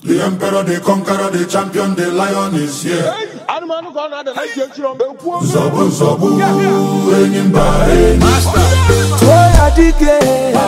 The emperor, the conqueror, the champion, the lion is here. Zobu, zobu, enyimba, master.